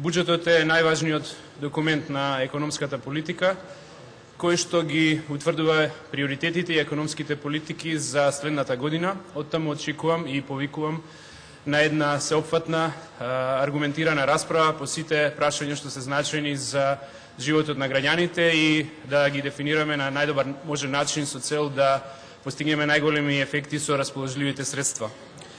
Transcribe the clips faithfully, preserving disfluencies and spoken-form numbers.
Буџетот е најважниот документ на економската политика, кој што ги утврдува приоритетите и економските политики за следната година. Оттаму очекувам и повикувам на една сеопфатна, аргументирана расправа по сите прашања што се значени за животот на граѓаните и да ги дефинираме на најдобар можен начин со цел да постигнеме најголеми ефекти со расположливите средства.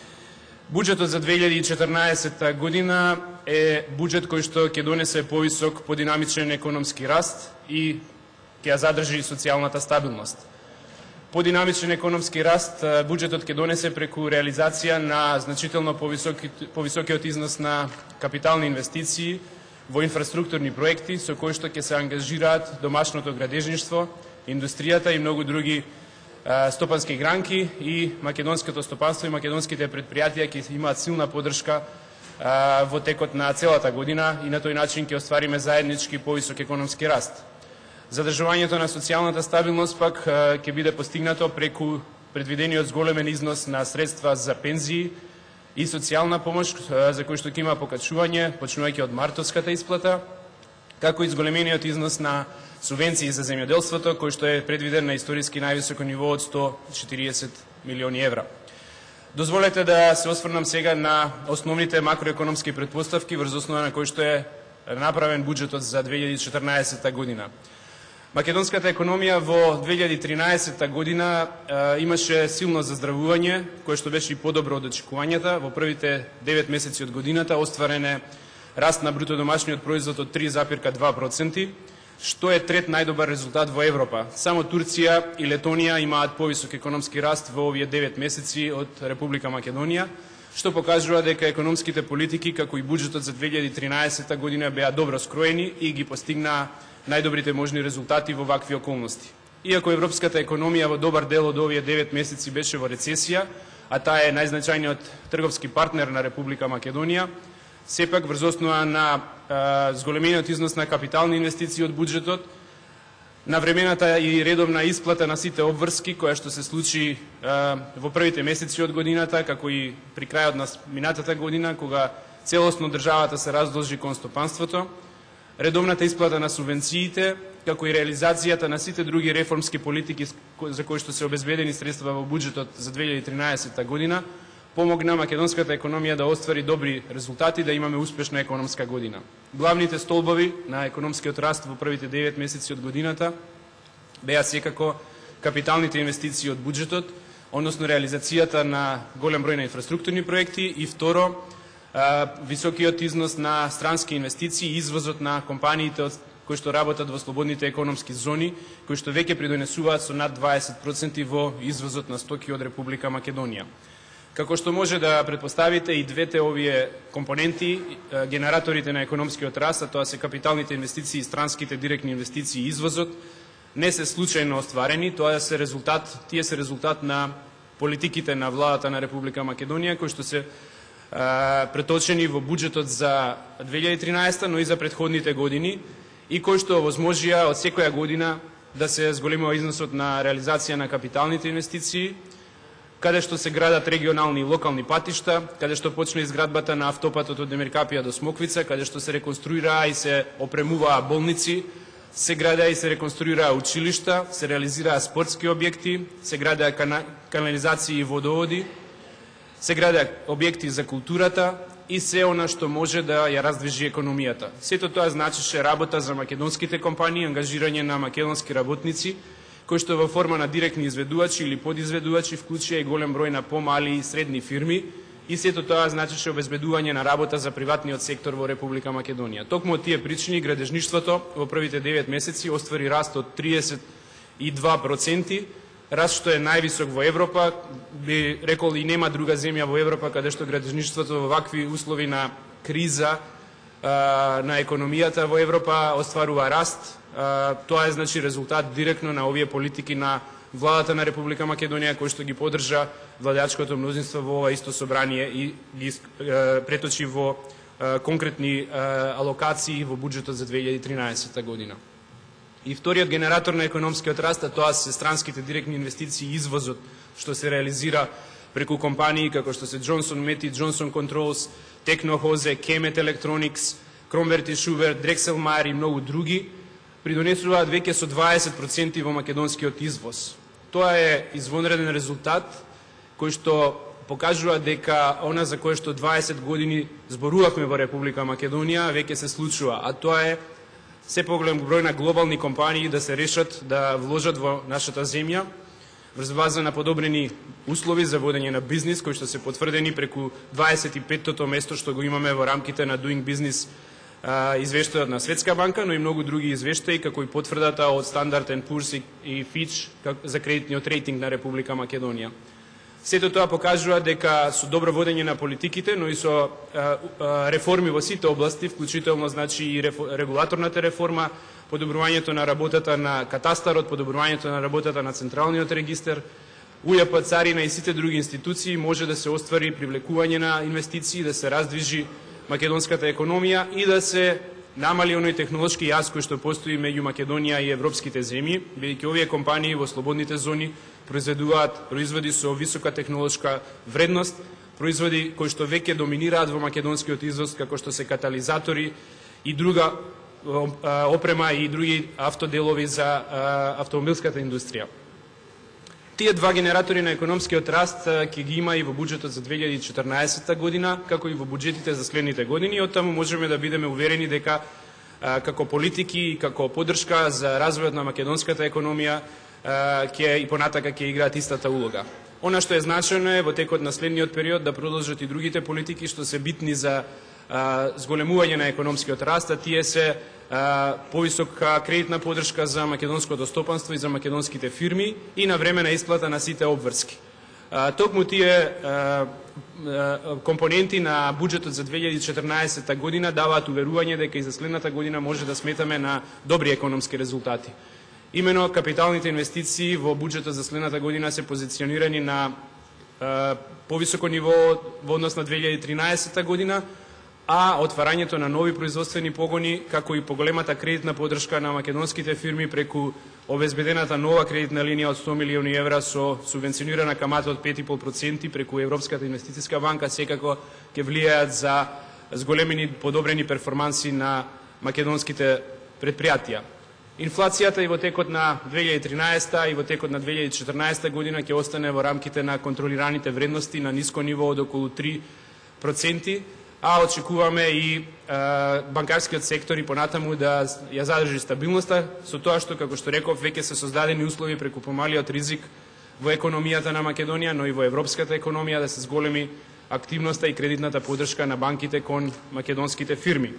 Буџетот за две илјади и четрнаесетта година е буџет кој што ќе донесе повисок, подинамичен економски раст и ќе ја задржи социјалната стабилност. Подинамичен економски раст буџетот ќе донесе преку реализација на значително повисоки, повисокиот износ на капитални инвестиции во инфраструктурни проекти со кои што ќе се ангажираат домашното градежништво, индустријата и многу други стопански гранки и македонското стопанство и македонските предпријатија ќе имаат силна поддршка во текот на целата година и на тој начин ќе оствариме заеднички повисок економски раст. Задржувањето на социјалната стабилност пак ќе биде постигнато преку предвидениот зголемен износ на средства за пензии и социјална помош за кој што ќе има покачување, почнувајќи од мартовската исплата, како и зголемениот износ на субвенции за земјоделството, кој што е предвиден на историски највисоко ниво од сто и четиридесет милиони евра. Дозволете да се осврнам сега на основните макроекономски претпоставки врз основа на кои што е направен буџетот за две илјади и четрнаесетта година. Македонската економија во две илјади и тринаесетта година е, имаше силно заздравување, кое што беше и подобро од очекувањата. Во првите девет месеци од годината остварен е раст на бруто домашниот производ од три зарез два проценти, што е трет најдобар резултат во Европа. Само Турција и Летонија имаат повисок економски раст во овие девет месеци од Република Македонија, што покажува дека економските политики, како и буџетот за две илјади и тринаесетта година беа добро скроени и ги постигнаа најдобрите можни резултати во вакви околности. Иако европската економија во добар дел од овие девет месеци беше во рецесија, а таа е најзначајниот трговски партнер на Република Македонија, сепак врз основа на а, зголемениот износ на капитални инвестиции од буџетот, на времената и редовна исплата на сите обврски, која што се случи а, во првите месеци од годината, како и при крајот на минатата година, кога целосно државата се раздолжи кон стопанството, редовната исплата на субвенциите, како и реализацијата на сите други реформски политики за кои што се обезбедени средства во буџетот за две илјади и тринаесетта година, помогна македонската економија да оствари добри резултати, да имаме успешна економска година. Главните столбови на економскиот раст во првите девет месеци од годината беа секако капиталните инвестиции од буџетот, односно реализацијата на голем број на инфраструктурни проекти и второ, високиот износ на странски инвестиции и извозот на компаниите кои што работат во слободните економски зони, кои што веќе придонесуваат со над дваесет проценти во извозот на стоки од Република Македонија. Како што може да претпоставите, и двете овие компоненти, генераторите на економскиот раст, а тоа се капиталните инвестиции, странските директни инвестиции и извозот, не се случајно остварени, тоа се резултат, тие се резултат на политиките на владата на Република Македонија, кои што се а, преточени во буџетот за две илјади и тринаесетта, но и за претходните години, и кои што овозможија од секоја година да се зголемува износот на реализација на капиталните инвестиции, каде што се градат регионални и локални патишта, каде што почна изградбата на автопатот од Демиркапија до Смоквица, каде што се реконструираа и се опремуваа болници, се градеа и се реконструираа училишта, се реализираа спортски објекти, се градеа кана... канализации и водоводи, се градеа објекти за културата и се она што може да ја раздвижи економијата. Сето тоа значеше работа за македонските компании, ангажирање на македонски работници, кои што во форма на директни изведувачи или подизведувачи вклучија и голем број на помали и средни фирми, и сето тоа значеше обезбедување на работа за приватниот сектор во Република Македонија. Токму од тие причини градежништвото во првите девет месеци оствари раст од тридесет и два проценти, раст што е највисок во Европа, би рекол и нема друга земја во Европа каде што градежништвото во вакви услови на криза а, на економијата во Европа остварува раст. Тоа е значи резултат директно на овие политики на владата на Република Македонија, кој што ги поддржа владеачкото мнозинство во ова исто собрание и ги преточи во конкретни алокации во буџетот за две илјади и тринаесетта година. И вториот генератор на економскиот раст, а тоа се странските директни инвестиции и извозот, што се реализира преку компании како што се Johnson Matthey, Johnson Controls, Technohose, Kemet Electronics, Кромберт и Шуберт, Дрекселмайер и многу други, придонесуваат веќе со дваесет проценти во македонскиот извоз. Тоа е извонреден резултат кој што покажува дека она за кое што дваесет години зборувавме во Република Македонија веќе се случува, а тоа е се поголем број на глобални компании да се решат да вложат во нашата земја врз база на подобрени услови за водење на бизнис кои што се потврдени преку дваесет и петтото место што го имаме во рамките на Doing Business извештајот на Светска банка, но и многу други извештаи како и потврдата од Standard and Poor's и Fitch за кредитниот рейтинг на Република Македонија. Сето тоа покажува дека со добро водење на политиките, но и со а, а, реформи во сите области, вклучително значи и регулаторната реформа, подобрувањето на работата на катастарот, подобрувањето на работата на Централниот регистар, УЈП, царина и сите други институции може да се оствари привлекување на инвестиции, да се раздвижи македонската економија и да се намали оној технолошки јаз кој што постои меѓу Македонија и европските земји, бидејќи овие компании во слободните зони произведуваат производи со висока технолошка вредност, производи кои што веќе доминираат во македонскиот извоз, како што се катализатори и друга опрема и други автоделови за автомобилската индустрија. Тие два генератори на економскиот раст ќе ги има и во буџетот за две илјади и четрнаесетта година, како и во буџетите за следните години, и оттаму можеме да бидеме уверени дека како политики и како поддршка за развојот на македонската економија ќе и понатака ќе играат истата улога. Она што е значено е во текот на следниот период да продолжат и другите политики што се битни за зголемување на економскиот раст, а тие се повисока кредитна поддршка за македонското стопанство и за македонските фирми и на време на исплата на сите обврски. Токму тие компоненти на буџетот за две илјади и четрнаесетта година даваат уверување дека и за следната година може да сметаме на добри економски резултати. Имено капиталните инвестиции во буџетот за следната година се позиционирани на повисоко ниво во однос на две илјади и тринаесетта година, а отварањето на нови производствени погони, како и поголемата кредитна поддршка на македонските фирми преку обезбедената нова кредитна линија од сто милиони евра со субвенционирана камата од пет и пол проценти преку Европската инвестициска банка, секако ќе влијаат за зголемени подобрени перформанси на македонските предпријатија. Инфлацијата и во текот на две илјади и тринаесетта и во текот на две илјади и четрнаесетта година ќе остане во рамките на контролираните вредности на ниско ниво од околу три проценти, а очекуваме и а, банкарскиот сектор и понатаму да ја задржи стабилноста, со тоа што, како што реков, веќе се создадени услови преку помалиот ризик во економијата на Македонија, но и во европската економија да се зголеми активноста и кредитната поддршка на банките кон македонските фирми.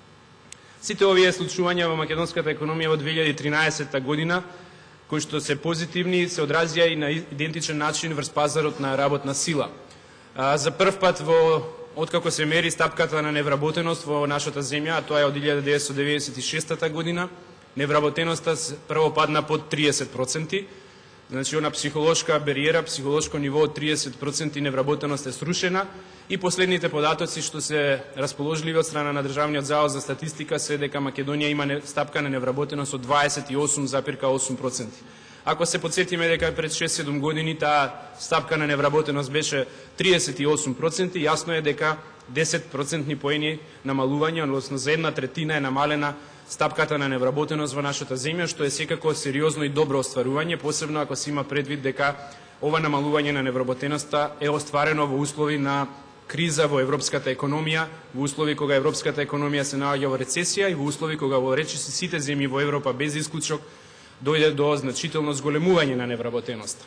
Сите овие случувања во македонската економија во две илјади и тринаесетта година, кои што се позитивни, се одразија и на идентичен начин врз пазарот на работна сила. А, за прв пат во откако се мери стапката на невработеност во нашата земја, а тоа е од илјада деветстотини деветдесет и шеста година, невработеноста прво падна под триесет проценти, значи она психолошка бариера, психолошко ниво од триесет проценти невработеност е срушена, и последните податоци што се расположливи од страна на Државниот завод за статистика се дека Македонија има стапка на невработеност од дваесет и осум зарез осум проценти. Ако се подсетиме дека пред шест-седум години таа стапка на невработеност беше триесет и осум проценти, јасно е дека десет процентни поени намалување, односно за една третина е намалена стапката на невработеност во нашата земја, што е секако сериозно и добро остварување, посебно ако се има предвид дека ова намалување на невработеноста е остварено во услови на криза во европската економија, во услови кога европската економија се наоѓа во рецесија и во услови кога во речиси сите земји во Европа без исклучок дојде до значително зголемување на невработеноста.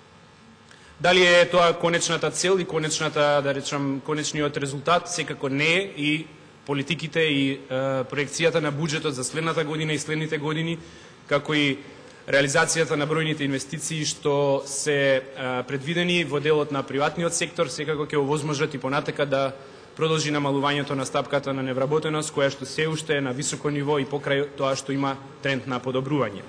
Дали е тоа конечната цел и конечната, да речам, конечниот резултат? Секако не е, и политиките и е, проекцијата на буџетот за следната година и следните години, како и реализацијата на бројните инвестиции што се е, предвидени во делот на приватниот сектор, секако ќе овозможат и понатака да продолжи намалувањето на стапката на невработеност, која што се уште е на високо ниво и покрај тоа што има тренд на подобрување.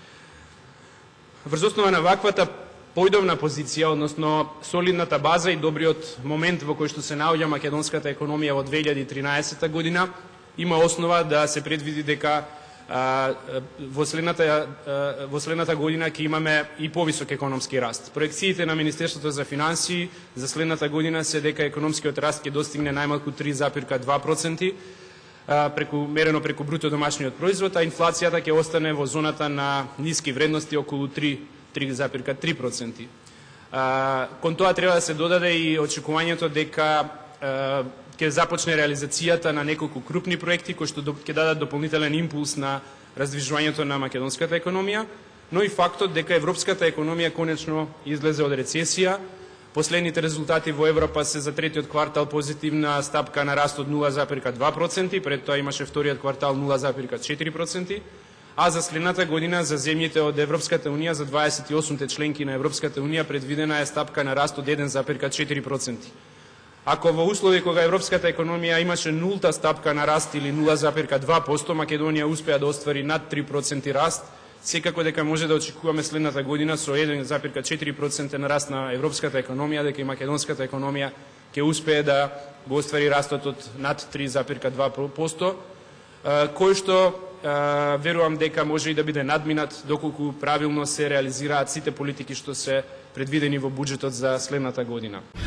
Врз основа на ваквата појдовна позиција, односно солидната база и добриот момент во кој што се наоѓа македонската економија во две илјади и тринаесетта година, има основа да се предвиди дека а, во, следната, а, во следната година ќе имаме и повисок економски раст. Проекциите на Министерството за финансии за следната година се дека економскиот раст ќе достигне најмалку три зарез два проценти, преку мерено преку бруто домашниот производ, а инфлацијата ќе остане во зоната на ниски вредности околу три зарез и три проценти. Кон тоа треба да се додаде и очекувањето дека ќе започне реализацијата на неколку крупни проекти кои што ќе дадат дополнителен импулс на раздвижувањето на македонската економија, но и фактот дека европската економија конечно излезе од рецесија. Последните резултати во Европа се за третиот квартал позитивна стапка на раст од нула зарез и два проценти, пред тоа имаше вториот квартал нула зарез и четири проценти, а за следната година за земјите од Европската унија, за дваесет и осумте членки на Европската унија, предвидена е стапка на раст од еден зарез и четири проценти. Ако во услови кога европската економија имаше нулта стапка на раст или нула зарез и два проценти, Македонија успеа да оствари над три проценти раст, секако дека може да очекуваме следната година со еден зарез и четири проценти на раст на европската економија, дека и македонската економија ќе успее да го оствари растот од над три зарез и два проценти, кој што верувам дека може и да биде надминат доколку правилно се реализираат сите политики што се предвидени во буџетот за следната година.